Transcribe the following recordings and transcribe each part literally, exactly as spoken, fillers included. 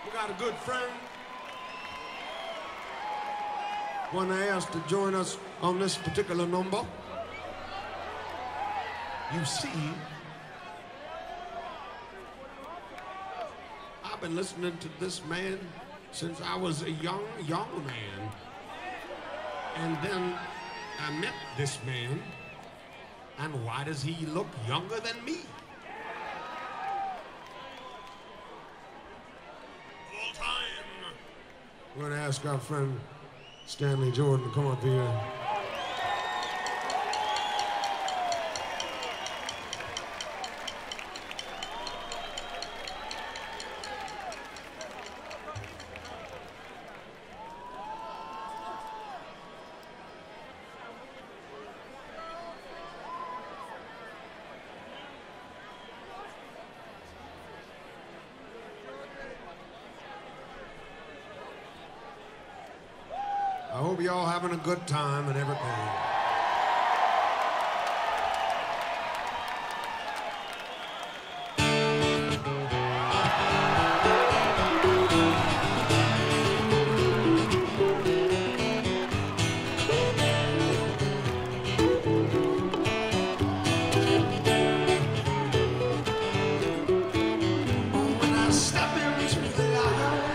We got a good friend. One I asked to join us on this particular number. You see, I've been listening to this man since I was a young, young man. And then I met this man, and why does he look younger than me? All time. We're gonna ask our friend Stanley Jordan to come up here. I hope y'all having a good time and everything. When I step into the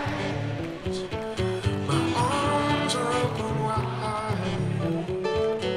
light, my arms are open wide.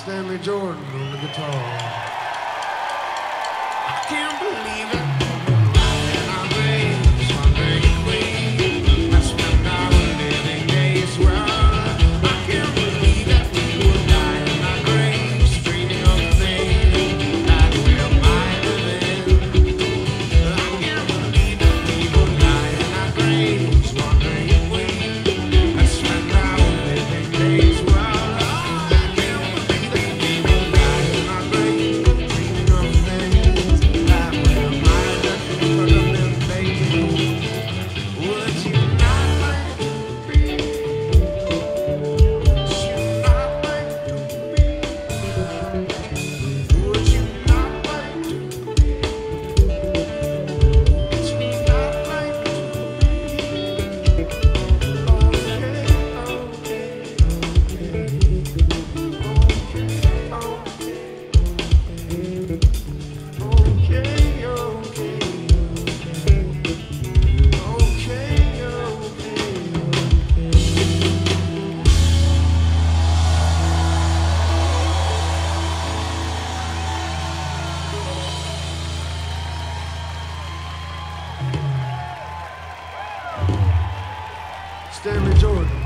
Stanley Jordan on the guitar. I can't believe it. In our graves, wondering if we have spent our living days well. I can't believe that we will die in our graves, dreaming of the things that we're might have been. I can't believe that we will die in our graves, wondering if we have spent our living days well. Stanley Jordan.